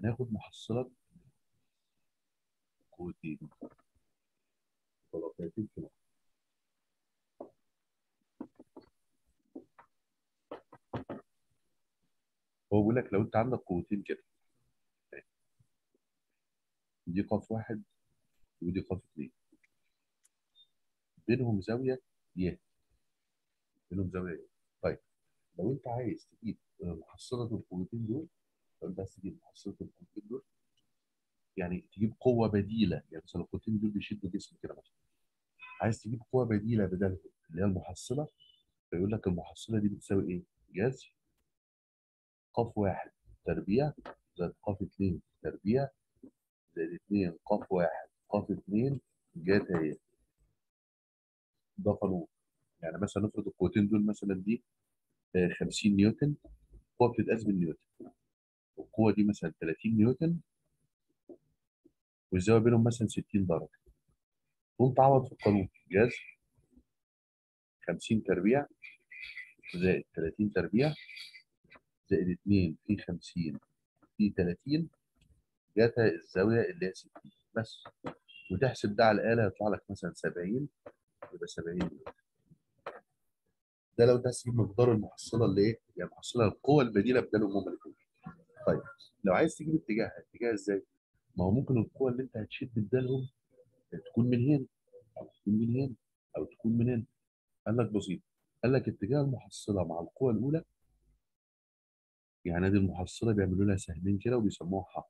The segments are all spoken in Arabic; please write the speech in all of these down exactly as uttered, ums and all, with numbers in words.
هناخد محصلة قوتين طلقتين في نقطة. هو بيقول لك لو انت عندك قوتين كده، دي قاف واحد ودي قاف اثنين، بينهم زاوية ي، بينهم زاوية ي. طيب لو انت عايز تجيب محصلة القوتين دول، لو انت عايز تجيب محصلة القوتين دول، يعني تجيب قوة بديلة، يعني مثلا القوتين دول بيشدوا جسم كده مثلا، عايز تجيب قوة بديلة بدلهم اللي هي المحصلة، فيقول لك المحصلة دي بتساوي ايه؟ جذر قاف واحد تربيع زائد قاف اتنين تربيع زائد اتنين قاف واحد قاف اتنين جاتا ايه؟ ده قانون. يعني مثلا نفرض القوتين دول مثلا دي آه، خمسين نيوتن، قوة بتتقاس بالنيوتن، والقوة دي مثلا تلاتين نيوتن، والزاوية بينهم مثلا ستين درجة. تقوم تعوض في القانون جذر خمسين تربيع زائد تلاتين تربيع زائد اتنين في خمسين في تلاتين جاتا الزاوية اللي هي ستين بس. وتحسب ده على الآلة يطلع لك مثلا سبعين، يبقى سبعين نيوتن. ده لو تحسب مقدار المحصلة اللي ايه؟ يعني محصلة القوة البديلة بدلهم هما الاثنين. طيب لو عايز تجيب اتجاهها، اتجاهها ازاي؟ ما هو ممكن القوة اللي انت هتشد بدالهم تكون من هنا، او تكون من هنا، او تكون من هنا. قال لك بسيط، قال لك اتجاه المحصله مع القوه الاولى، يعني دي المحصله بيعملوا لها سهمين كده وبيسموها ح،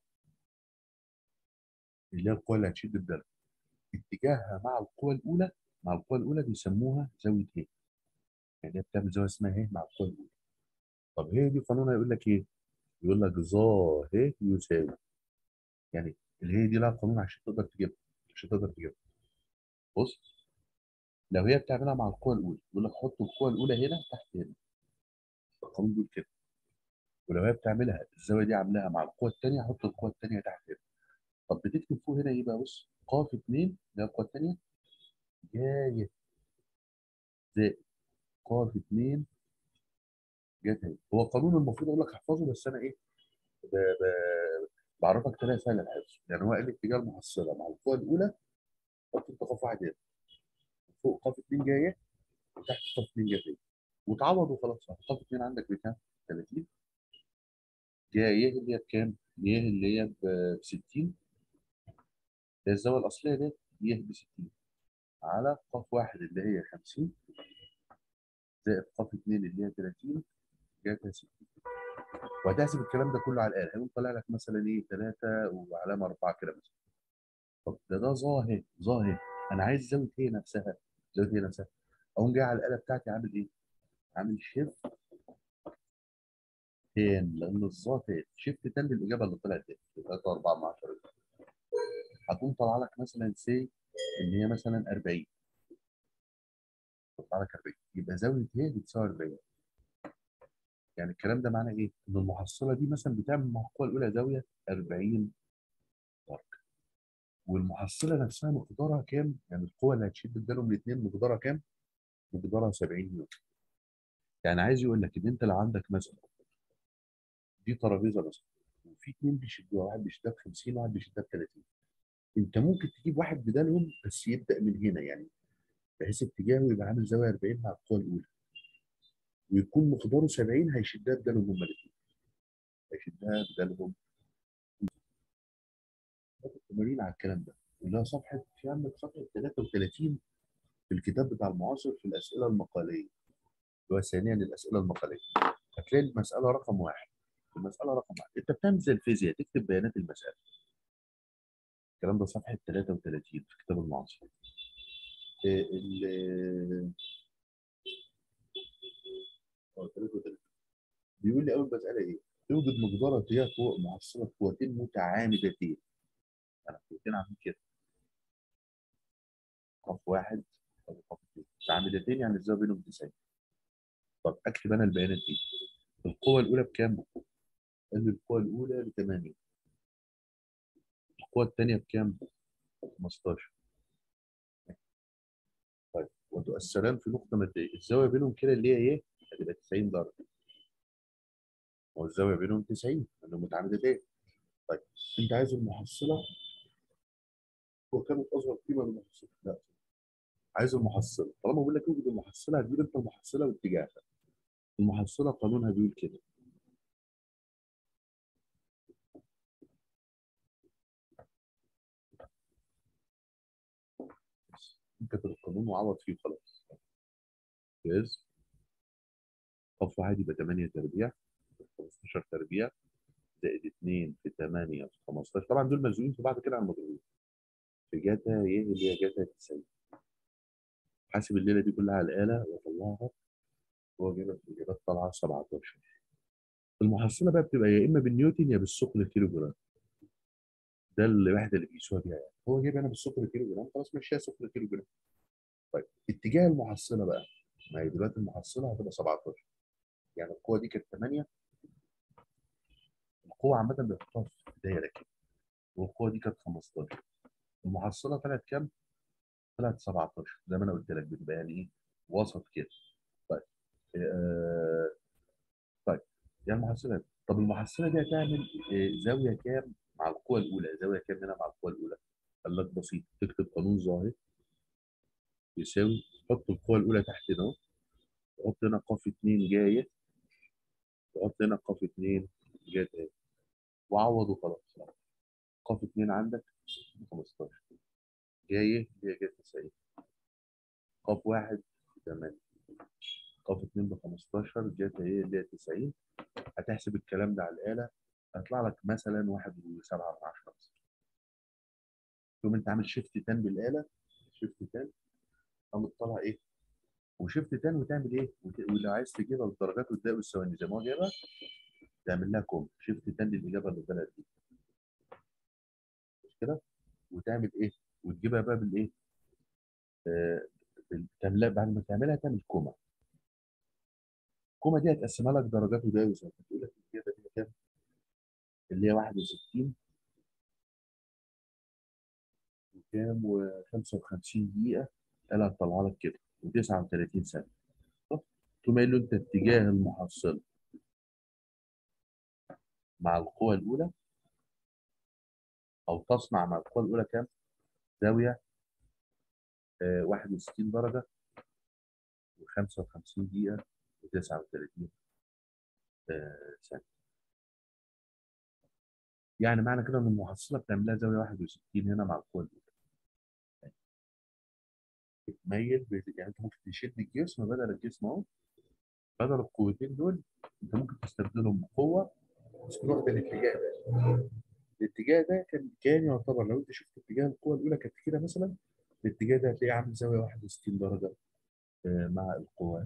اللي هي القوه اللي هتشد بدالها. اتجاهها مع القوه الاولى، مع القوه الاولى بيسموها زاويه ه، يعني هي بتعمل زاويه اسمها ه مع القوه الاولى. طب هي دي قانونها يقول لك ايه؟ يقول لك ظا ه يساوي، يعني الهي دي لها قانون عشان تقدر تجيبها، عشان تقدر تجيبها. بص، لو هي بتعملها مع القوه الاولى يقول لك حط القوه الاولى هنا تحت هنا، القانون بيقول كده. ولو هي بتعملها الزاويه دي عاملاها مع القوه الثانيه، حط القوه الثانيه تحت هنا. طب بتكتب فوق هنا ايه بقى؟ بص، قاف اتنين اللي هي القوه الثانيه جايه زائد قاف اتنين جت اهي. هو قانون المفروض اقول لك احفظه، بس انا ايه، ب... ب... بعرفك طريقه سهله الحفظ. يعني هو قال لي اتجاه المحصله مع القوه الاولى، حط انت قاف واحد هنا، فوق قاف اتنين جايه وتحت قاف اتنين جت اهي، وتعوض وخلاص. قاف اتنين عندك بكام؟ تلاتين، جايه اللي هي بكام؟ يه اللي هي ب ستين، هي الزاويه الاصليه دي يه ب ستين، على قاف واحد اللي هي خمسين زائد قاف اتنين اللي هي تلاتين جاتها ستين. وهتحسب الكلام ده كله على الاله، هيقوم طالع لك مثلا ايه تلاتة وعلامه اربعة كده مثلا. طب ده ده ظاهر ظاهر، انا عايز زاويه هي نفسها، زاويه هي نفسها. اقوم جاي على الاله بتاعتي عامل ايه؟ عامل شيفت تان، لان الظا تان، شيفت تان للاجابه اللي طلعت دي تلاتة اربعة من عشرة. هتقوم طالع لك مثلا سي ان هي مثلا اربعين، تطلع لك اربعين، يبقى زاويه هي بتساوي اربعين. يعني الكلام ده معناه ايه؟ ان المحصله دي مثلا بتعمل مع القوه الاولى زاويه اربعين درجه، والمحصله نفسها مقدارها كام؟ يعني القوه اللي هتشد بدالهم الاثنين مقدارها كام؟ مقدارها سبعين نيوتن. يعني عايز يقول لك ان انت لو عندك مثلا دي ترابيزه مثلا، وفي اثنين بيشدوها، واحد بيشدها ب خمسين وواحد بيشدها ب تلاتين، انت ممكن تجيب واحد بدالهم بس يبدا من هنا، يعني بحيث اتجاهه يبقى عامل زاويه اربعين مع القوه الاولى، ويكون مقداره سبعين، هيشدها بدالهم هما الاثنين، هيشدها بدالهم. تمارين على الكلام ده، اللي هو صفحه، في عندك صفحه تلاتة وتلاتين في الكتاب بتاع المعاصر في الاسئله المقاليه، اللي هو ثانيا الاسئله المقاليه، هتلاقي المساله رقم واحد. المساله رقم واحد انت بتعمل زي الفيزياء، تكتب بيانات المساله. الكلام ده صفحه تلاتة وتلاتين في كتاب المعاصر. إيه ال اه تلاتة وتلاتين بيقول لي اول مساله ايه؟ يوجد مقدار اتجاه فوق محصله قوتين متعامدتين. انا قوتين عاملين كده، قاف واحد او قاف اثنين متعامدتين، يعني الزاويه بينهم تسعين. طب اكتب انا البيانات دي. القوه الاولى بكام؟ قال لي القوه الاولى ب تمانية، القوه الثانيه بكام؟ خمستاشر. طيب وتؤثران في نقطه ماديه، الزاويه بينهم كده اللي هي ايه؟ هتبقى تسعين درجه، والزاويه بينهم تسعين لانهم متعامدتين. طيب انت عايز المحصله وكانت اصغر قيمه للمحصله؟ لا، عايز المحصله. طالما بقول لك اوجد المحصله هتجيب انت المحصله واتجاهها. المحصله قانونها بيقول كده. انت في القانون وعوض فيه خلاص. جاهز. خط واحد يبقى ثمانية تربيع خمستاشر تربيع زائد اتنين في ثمانية في خمستاشر. طبعا دول مزنوقين في بعض كده على المضروبين في جاتا ايه اللي هي جاتا تسعين. حاسب الليله دي كلها على الاله واطلعها. هو جايب الاجابات طالعه سبعتاشر. المحصله بقى بتبقى يا اما بالنيوتن يا بالثقل الكيلو جرام. ده الوحده اللي بيقيسوها بيها يعني. هو جايب انا بالثقل الكيلو جرام، خلاص ماشيه ثقل الكيلو جرام. طيب اتجاه المحصله بقى. ما هي دلوقتي المحصله هتبقى سبعتاشر. يعني القوه دي كانت ثمانية. القوه عامه بيحطوها في دايره كده. والقوه دي كانت خمستاشر. المحصله طلعت كام؟ طلعت سبعتاشر زي ما انا قلت لك. بتبقى يعني ايه؟ وسط كده. طيب. آه طيب. يعني المحصله. طب المحصله دي هتعمل آه، زاويه كام مع القوه الاولى؟ زاويه كام هنا مع القوه الاولى؟ قال لك بسيط. تكتب قانون ظاهر يساوي. حط القوه الاولى تحت هنا اهو. تحط هنا قاف اتنين جايه. تحط هنا قاف اتنين جايه تاني. وعوض وخلاص. قاف اتنين عندك خمستاشر. جايه اللي هي جايه تسعين. قاف واحد ثمانية. قاف اتنين ب خمستاشر جايه ايه اللي هي تسعين. هتحسب الكلام ده على الاله. هيطلع لك مثلا واحد وسبعة من عشرة. تقوم انت عامل شيفت تان بالاله. شيفت تان. قام تطلع ايه؟ وشيفت تان وتعمل ايه؟ وت... ولو عايز تجيبها بالدرجات والدقائق والثواني زي ما هو جايبها. تعمل لها كوم شيفت تان للاجابه اللي طلعت دي. مش كده؟ وتعمل ايه؟ وتجيبها بقى بالايه؟ آه بال- تعملها بعد ما تعملها تعمل كوما. الكوما دي هتقسمها لك درجات ودقائق وثواني. تقول لك الاجابه دي كام؟ اللي هي واحد وستين وكام و55 دقيقه. قال هتطلع لك كده و39 ثانيه. طب تقوم قايل له انت اتجاه المحصله مع القوى الاولى او تصنع مع القوى الاولى كام؟ زاويه آه واحد وستين درجه و55 دقيقه و39 آه ثانيه. يعني معنى كده ان المحصله بتعملها زاويه واحد وستين هنا مع القوى الاولى. بتميل بت- يعني انت ممكن تشد الجسم بدل الجسم اهو. بدل القوتين دول انت ممكن تستبدلهم بقوه بس تروح بالاتجاه ده. الاتجاه ده كان كان يعتبر لو انت شفت اتجاه القوه الاولى كانت كده مثلا. الاتجاه ده هتلاقيه عامل زاويه واحد وستين درجه آه، مع القوه.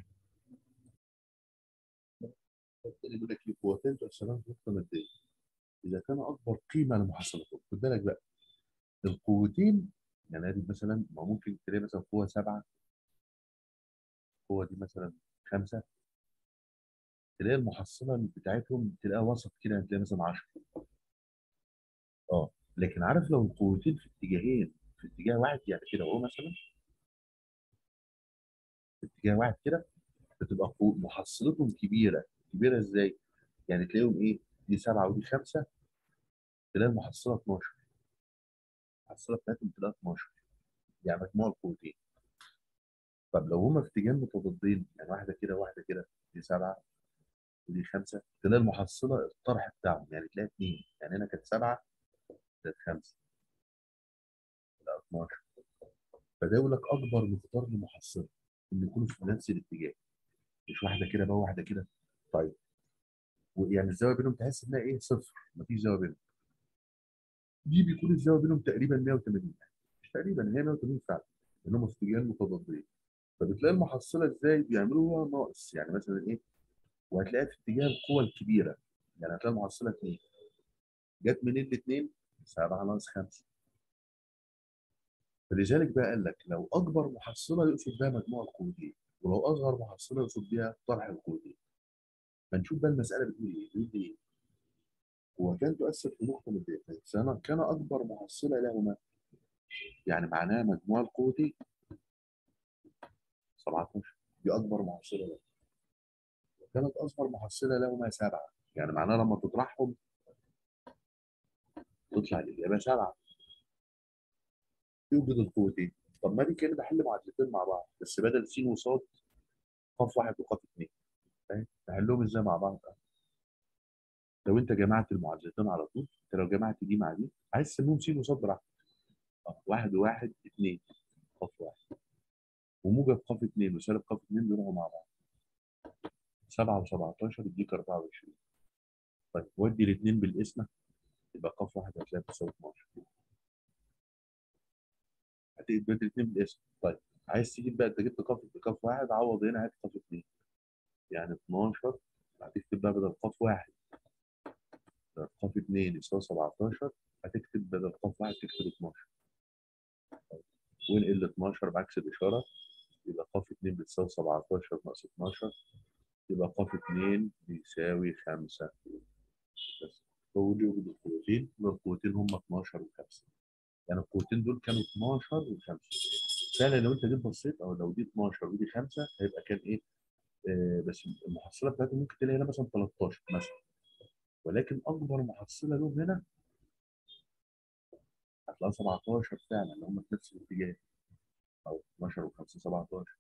اللي بيقول لك في قوتين تؤثران في نقطه ماديه. اذا كان اكبر قيمه لمحصلتهم. خد بالك بقى. القوتين. يعني ادي مثلا ما ممكن تلاقي مثلا قوه سبعه. القوه دي مثلا خمسه. تلاقي المحصله بتاعتهم تلاقيها وسط كده هتلاقي مثلا عشرة. اه. لكن عارف لو القوتين في اتجاهين في اتجاه واحد يعني كده اهو مثلا. في اتجاه واحد كده. بتبقى قو- محصلتهم كبيره. كبيره ازاي؟ يعني تلاقيهم ايه؟ دي سبعه ودي خمسه. تلاقي المحصله اتناشر. المحصله بتاعتهم تلاقيها اتناشر. يعني مجموع القوتين. طب لو هما في اتجاهين متضادين يعني واحده كده وواحده كده. دي سبعه ودي خمسه. تلاقي المحصله الطرح بتاعهم يعني تلاقي اثنين. يعني هنا كانت سبعه كانت خمسه. لا اتناشر. فده يقول لك اكبر مقدار لمحصله ان يكونوا في نفس الاتجاه. مش واحده كده بقى واحده كده. طيب. ويعني الزاويه بينهم تحس انها ايه؟ صفر. مفيش زاويه بينهم. دي بيكون الزاويه بينهم تقريبا مية وتمانين. مش تقريبا هي مية وتمانين فعلا. لانهم في اتجاهين متضادين. فبتلاقي المحصله ازاي بيعملوها ناقص يعني مثلا ايه؟ وهتلاقيها في اتجاه القوى الكبيره. يعني هتلاقي المحصله اتنين. جت منين الاثنين؟ سبعه ناقص خمسه. فلذلك بقى قال لك لو اكبر محصله يقصد بها مجموع القوتين. ولو اصغر محصله يقصد بها طرح القوتين. فنشوف بقى المساله بتقول ايه؟ بتقول ايه؟ وكان تؤثر في نقطه من الدقيقتين كان اكبر محصله لهما. يعني معناها مجموع القوتين سبعتاشر. دي اكبر محصله لهما. وكانت اصغر محصله لهما سبعه. يعني معناها لما تطرحهم تطلع الاجابه سبعه. يوجد القوتين. طب ما دي كده بحل معادلتين مع بعض، بس بدل س وصاد قاف واحد وقاف اثنين. فاهم؟ نحلهم ازاي مع بعض بقى؟ لو انت جمعت المعادلتين على طول، انت لو جمعت دي مع دي عايز تسميهم س وصاد براحتك. اه واحد وواحد اثنين قاف واحد، وموجب قاف اثنين وسالب قاف اثنين بيروحوا مع بعض. سبعه و17 يديك اربعه وعشرين. طيب ودي الاثنين بالقسمه، يبقى قاف واحد هتلاقي بتساوي اتناشر. هتجيب الاثنين بالقسمه. طيب عايز تجيب بقى، انت جبت قاف قاف واحد، عوض هنا هات قاف اثنين، يعني اتناشر. هتكتب بقى بدل قاف واحد بدل قاف اثنين يساوي سبعتاشر، هتكتب بدل قاف واحد تكتب اتناشر. وانقل اتناشر بعكس الاشاره، يبقى قاف اثنين بتساوي سبعتاشر ناقص اتناشر، يبقى قاف اثنين بيساوي خمسه. بس هو دي وجود القوتين، والقوتين هم اتناشر و5. يعني القوتين دول كانوا اتناشر و5. فعلا لو انت جيت بصيت، او لو دي اتناشر ودي خمسه هيبقى كان ايه؟ آه بس المحصله بتاعتهم ممكن تلاقي هنا مثلا تلتاشر مثلا، ولكن اكبر محصله لهم هنا هتلاقيها سبعتاشر فعلا، اللي هم في نفس الاتجاه، او اتناشر و5 سبعتاشر.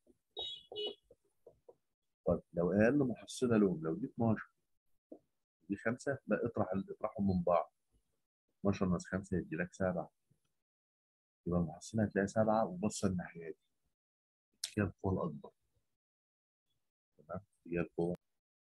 طيب لو اقل محصله لهم، لو دي اتناشر دي خمسه، لا اطرح اطرحهم من بعض. اتناشر ناقص خمسه يدي لك سبعه، يبقى المحصله هتلاقيها سبعه وبص الناحيه دي، هي القوه الاكبر. تمام، هي القوه.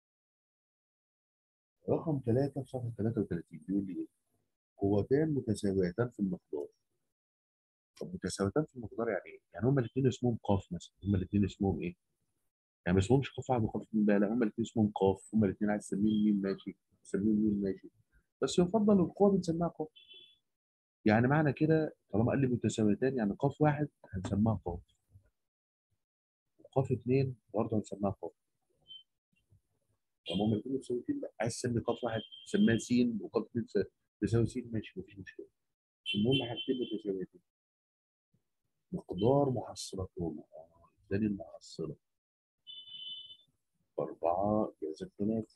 رقم ثلاثة في صفحه تلاته وتلاتين بيقول لي ايه؟ قوتان متساويتان في المقدار. طب متساويتان في المقدار يعني ايه؟ يعني هما الاثنين اسمهم قاف مثلا، هما الاثنين اسمهم ايه؟ يعني ما اسمهمش قاف واحد وقاف اثنين بقى، لا هما الاثنين اسمهم قاف، هما الاثنين عايز تسميهم مين ماشي، تسميهم مين ماشي، بس يفضل القوه بنسميها قاف. يعني معنى كده طالما قال لي متساويتان، يعني قاف واحد هنسميها قاف، وقاف اثنين برضه هنسميها قاف. طالما هما الاثنين متساويتين، لا عايز تسمي قاف واحد تسميها س، وقاف اثنين تساوي س، ماشي مفيش مشكله. المهم حاجتين متساويتين. مقدار محصلتهما، ثاني المحصله أربعة جذر ثلاثة.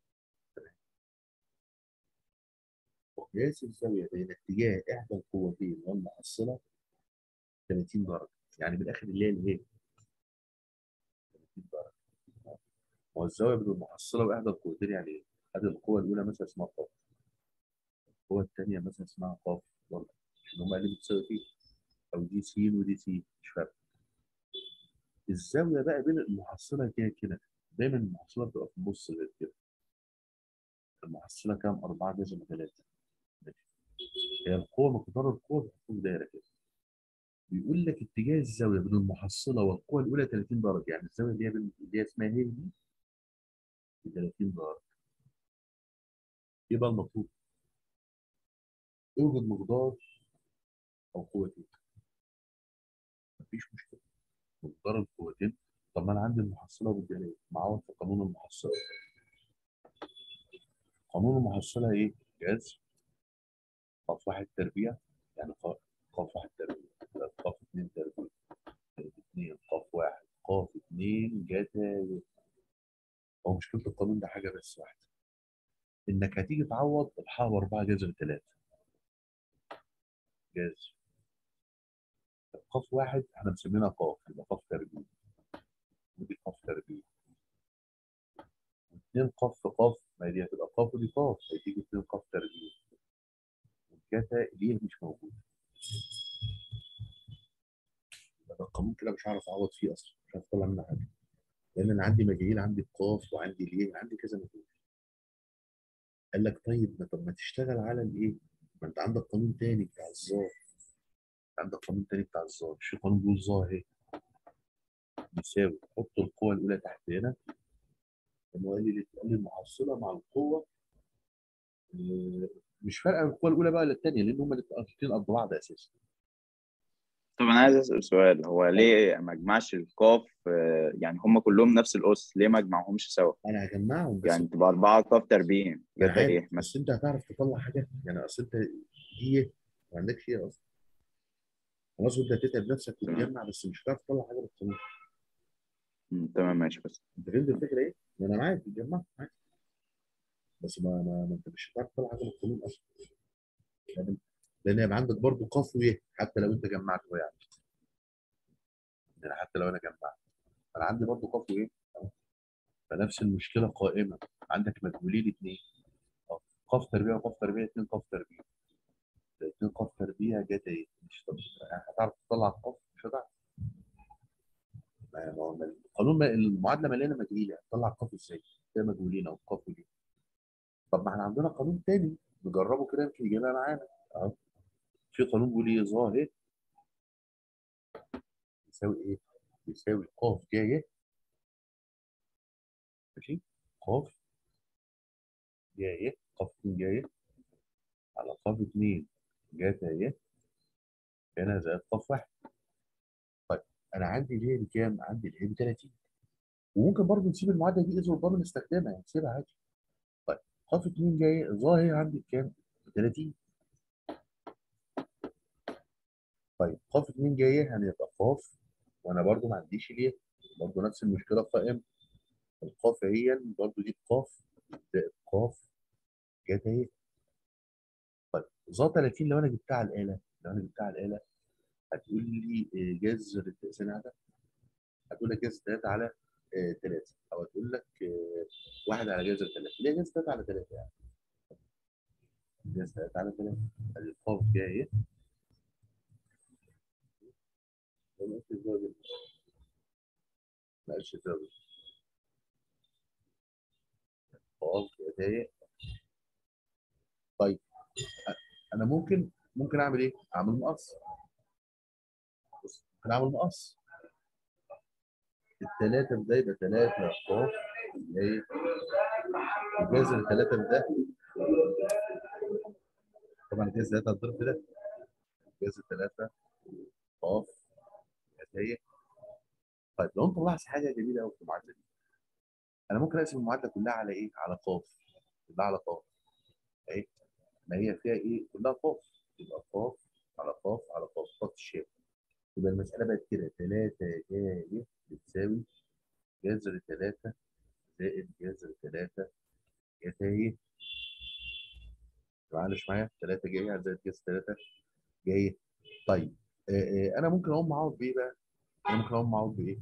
وقياس الزاوية بين اتجاه إحدى القوتين والمحصلة تلاتين درجة. يعني من الآخر اللي هي الإيه؟ تلاتين درجة. والزاوية بين المحصلة وإحدى القوتين يعني إيه؟ هذه القوة الأولى مثلا اسمها قاف، القوة الثانية مثلا اسمها قاف برضه، عشان هما اللي متساويين، أو دي س ودي س مش فارقة. الزاوية بقى بين المحصلة كده كده، دايما المحصلة بتبقى في النص غير كده. المحصلة كام؟ أربعة جذر ثلاثة. هي القوة مقدار القوة بتكون دايرة كده. بيقول لك اتجاه الزاويه بين المحصله والقوه الاولى تلاتين درجه، يعني الزاويه اللي هي بين اللي هي اسمها هي دي ب تلاتين درجه. يبقى المطلوب اوجد مقدار او قوتين. مفيش مشكله، مقدار القوتين. طب ما انا عندي المحصله والجاذبيه، معوض في قانون المحصله. قانون المحصله ايه؟ جذر قاف واحد تربيع، يعني قاف قاف واحد تربيع قاف اثنين تربيع اثنين قاف واحد قاف اثنين جتا. هو مشكله القانون ده حاجه بس واحده، انك هتيجي تعوض الحاء باربعه جذر ثلاثه. جذر قاف واحد احنا مسمينها قاف، يبقى قاف تربيع، ودي قاف تربيع. اثنين قاف في قاف، ما هي دي هتبقى قاف ودي قاف، هتيجي اثنين قاف تربيع. والجتا دي مش موجوده، يبقى القانون كده مش هعرف اعوض فيه اصلا، مش هعرف اطلع منه حاجه، لان انا عندي مجاهيل، عندي القاف وعندي ليه، عندي كذا مجهول. قال لك طيب ما طب ما تشتغل على الايه؟ ما انت عندك قانون تاني بتاع الظاهر، عندك قانون تاني بتاع الظاهر، مش في قانون بيقول ظاهر ايه؟ بيساوي، حط القوه الاولى تحت هنا، انه قال لي قال لي المحصله مع القوه. آه، مش فارقه القوه الاولى بقى ولا الثانيه، لان هم الاثنين قد بعض اساسا. طب انا عايز اسال سؤال، هو ليه ما اجمعش القاف؟ آه، يعني هم كلهم نفس الاس، ليه ما اجمعهمش سوا؟ انا هجمعهم بس. يعني تبقى اربعه قاف تربيع ما انا جتا عارف، ايه بس مثلا. انت هتعرف تطلع حاجه، يعني اصل انت دي ما عندكش ايه اصلا، خلاص انت هتتعب نفسك تمام. وتجمع، بس مش هتعرف تطلع حاجه بالقانون. مم، تمام ماشي بس. انت فهمت الفكره ايه؟ ما انا معاك تجمع عادي، بس ما, ما, ما انت مش هتعرف تطلع حاجه بالقانون اصلا. لان لان يبقى عندك برضه قاف ويه حتى لو انت جمعته يعني. يعني حتى لو انا جمعت انا عندي برضه قاف وايه. فنفس المشكله قائمه. عندك مجهولين اثنين. قاف تربيع وقاف تربيع اثنين قاف تربيع. اثنين قاف تربيع جت ايه؟ مش طب هتعرف تطلع القاف؟ مش هتعرف. ما هو القانون ما- المعادله مليانه مجهولين هتطلع القاف ازاي؟ ده مجهولين او قاف وليه. طب ما احنا عندنا قانون تاني نجربه كده يمكن يجيبها معانا اهو. في قانون بيقول ايه؟ ظاهر يساوي ايه؟ يساوي قاف جايه. ماشي. قاف جايه قاف اتنين جايه على قاف اتنين جاتا ايه هنا زائد قاف واحد. طيب انا عندي اللي هي بكام؟ عندي اللي هي ب ثلاثين. وممكن برضه نسيب المعادله دي اذا ربما نستخدمها يعني نسيبها عادي. طيب قاف اتنين جايه ظاهر عندي بكام؟ ب ثلاثين. طيب قاف اتنين جايه هنبقى قاف وانا برضه ما عنديش ليه. برضه نفس المشكله قائمه. القاف هي برضه دي قاف زائد قاف جاتا ايه. طيب ظا ثلاثين لو انا جبتها على الاله لو انا جبتها على الاله هتقول لي آه، جذر التقسيم على هتقول لك جذر ثلاثة على ثلاثة او هتقول لك آه، واحد على جذر ثلاثة. ليه جذر ثلاثة على ثلاثة يعني؟ جذر ثلاثة على ثلاثة. القاف جايه ايه؟ ما قلتش زاوية. ما قالش زاوية. قاف جايه ايه؟ طيب أ- انا ممكن ممكن اعمل ايه؟ اعمل مقص. بص ممكن اعمل مقص. الثلاثة ده يبقى ثلاثة قاف جايه. وجذر ثلاثة ده طبعا جذر ثلاثة هتضرب في ده. جذر ثلاثة قاف جايه. طيب لو انت ملاحظ حاجه جميله قوي في المعادله دي. انا ممكن اقسم المعادله كلها على ايه؟ على قاف. كلها على قاف. اهي. ما هي فيها ايه؟ كلها قاف. يبقى قاف على قاف على قاف قاف الشام. يبقى المساله بقت كده ثلاثة جايه بتساوي جذر ثلاثة زائد جذر ثلاثة جايه. معلش معايا ثلاثة جايه زائد جذر ثلاثة جايه. طيب آه آه انا ممكن اقوم معوض بايه بقى؟ انا ممكن اقوم معوض بايه؟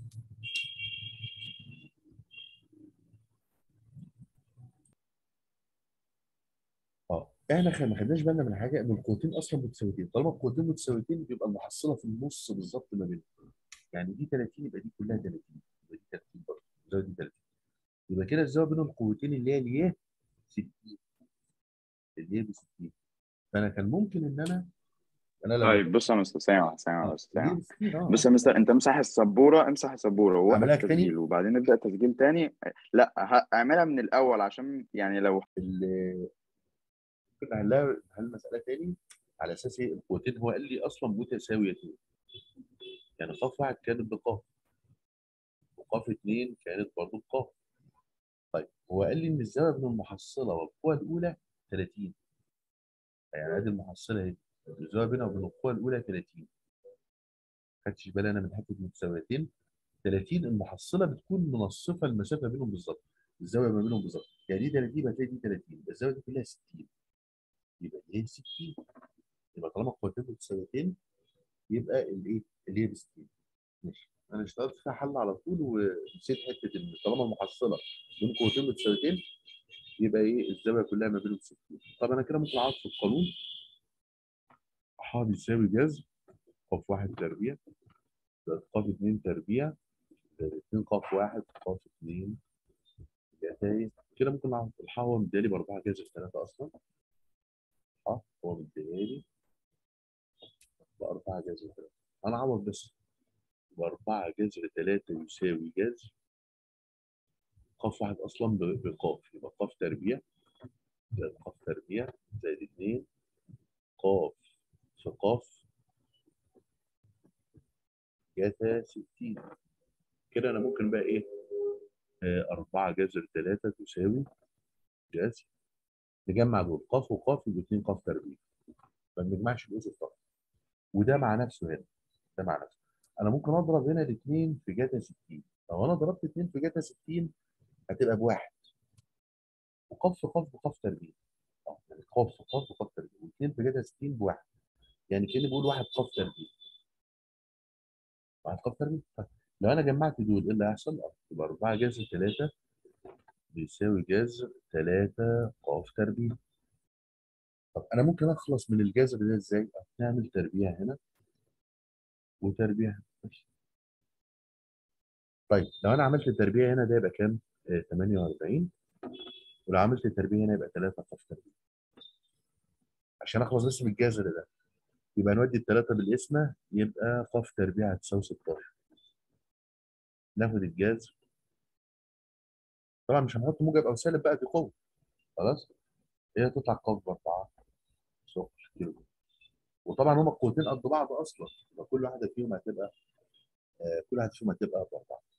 اه احنا خ- ما خدناش بالنا من حاجه ان القوتين اصلا متساويتين. طالما القوتين متساويتين بيبقى المحصله في النص بالظبط ما بينهم. يعني دي ثلاثين يبقى دي كلها ثلاثين. يبقى دي ثلاثين برضه الزاويه دي ثلاثين. يبقى كده الزاويه بين القوتين اللي هي الياء ستين. اللي هي ب ستين. فانا كان ممكن ان انا انا لما طيب بص يا مستر، سامع سامع اه بس اللي هي سامع. ب ستين اه بص اه يا مستر، انت امسح السبوره، امسح السبوره ووقف اعملها لك تاني. تسجيل وبعدين نبدا تسجيل تاني. لا، ه- اعملها من الاول عشان يعني لو ال- ممكن نحلها نحل المساله تاني على اساس ايه القوتين هو قال لي اصلا متساويتين. يعني قاف واحد كانت بقاف وقاف اثنين كانت برضه بقاف. طيب هو قال لي ان الزاويه بين المحصله والقوه الاولى ثلاثين. يعني ادي المحصله اهي. الزاويه بينها وبين القوه الاولى ثلاثين. ما خدتش بالي انا من حته متساويتين. ثلاثين المحصله بتكون منصفه المسافه بينهم بالظبط. الزاويه ما بينهم بالظبط. يعني دي ثلاثين يبقى تلاقي دي ثلاثين. يبقى الزاويه دي كلها ستين. يبقى دي ستين. يبقى طالما القوتين متساويتين يبقى الايه؟ اللي هي ب ستين. ماشي. انا اشتغلت فيها حل على طول ونسيت حته ان طالما المحصله بين قوتين متساويتين يبقى ايه؟ الزاويه كلها ما بينهم ستين. طب انا كده ممكن اعرف في القانون ح بيساوي جذر قاف واحد تربيع زائد قاف اتنين تربيع زائد اتنين قاف واحد قاف اتنين جتاي. كده ممكن اعرف الح هو مديالي باربعه جذر ثلاثه اصلا. ح هو مديالي باربعه جذر ثلاثه. انا اعوض بس. باربعه جذر ثلاثه يساوي جذر قاف واحد اصلا ب- بقاف. يبقى قاف تربيع زائد قاف تربيع زائد اتنين قاف في قاف جتا ستين. كده انا ممكن بقى ايه؟ آه اربعه جذر ثلاثه تساوي جذر. نجمع دول قاف وقاف يبقوا اتنين قاف تربيع. ما بنجمعش الاسس طبعا. وده مع نفسه هنا. ده مع نفسه. انا ممكن اضرب هنا الاثنين في جتا ستين. لو انا ضربت اثنين في جتا ستين هتبقى بواحد. وقاف في قاف بقاف تربيع. يعني ق في ق وق تربيع، واثنين في جذر ستين بواحد، يعني كاني بقول واحد ق تربيع. واحد ق تربيع. طيب لو انا جمعت دول ايه اللي هيحصل؟ يبقى أربعة جذر ثلاثة بيساوي جذر ثلاثة ق تربيع. طب انا ممكن اخلص من الجذر ده ازاي؟ نعمل تربيع هنا وتربيع هنا. ماشي. طيب لو انا عملت التربيع هنا ده يبقى كام؟ آه ثمانية وأربعين. ولو عملت التربيع هنا يبقى ثلاثة ق تربيع. عشان اخلص بس من الجذر ده يبقى نودي الثلاثة بالقسمة، يبقى ق تربيع هتساوي ستاشر. ناخد الجذر، طبعا مش هنحط موجب او سالب بقى، دي قوة. خلاص. هي تطلع ق بأربعة صفر كيلو. وطبعا هما القوتين قد بعض اصلا، فكل واحدة فيهم هتبقى آه كل واحدة فيهم هتبقى بأربعة.